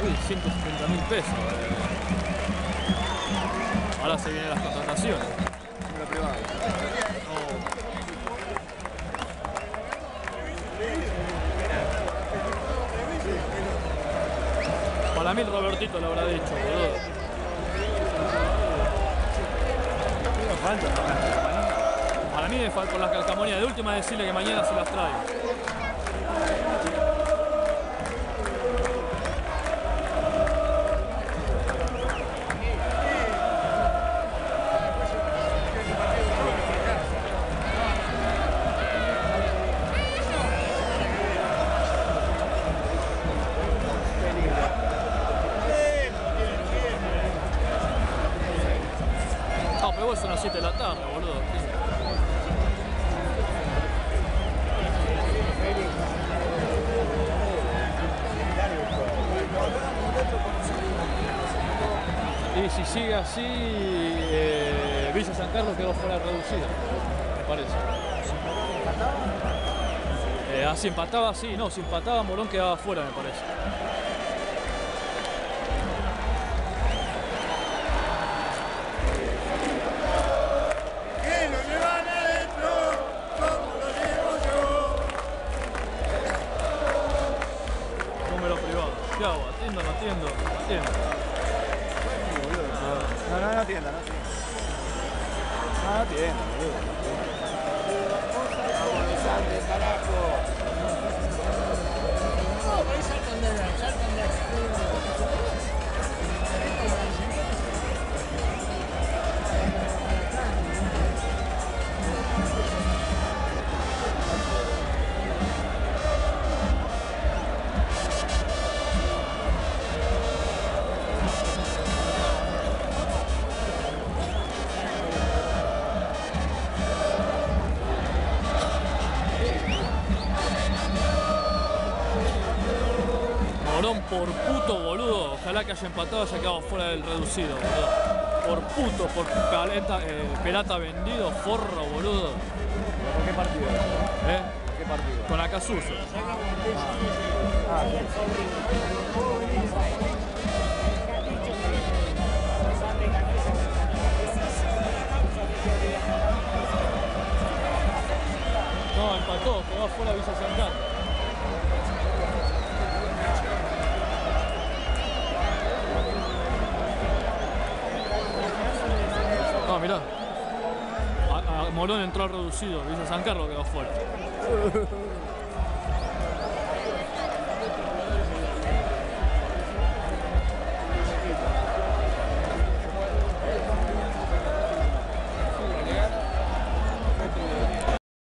Uy, 170.000 pesos. Ahora se vienen las contrataciones. Número privado. Para mí Robertito lo habrá dicho, boludo. Para mí me falta con las calcamonías. De última decirle que mañana se las trae. No, pero vos son las 7 de la tarde, boludo. Y si sigue así, Villa San Carlos quedó fuera reducida, me parece. Si empataba, sí, no, si empataba Morón quedaba fuera, me parece. Número privado. ¿Qué hago? ¿Atiendo, no atiendo? Atiendo. No atienda, no atienda. No atienda, boludo. Vámonos antes, carajo. No, por ahí saltan de Morón por puto, boludo. Ojalá que haya empatado, haya quedado fuera del reducido, boludo. Por puto, por Perata vendido, forro, boludo. ¿Por qué partido? ¿Por qué partido? Con Acasuso. No, empató, quedó fuera Villa San Carlos. No, mirá. Morón entró al reducido, Villa San Carlos quedó fuera.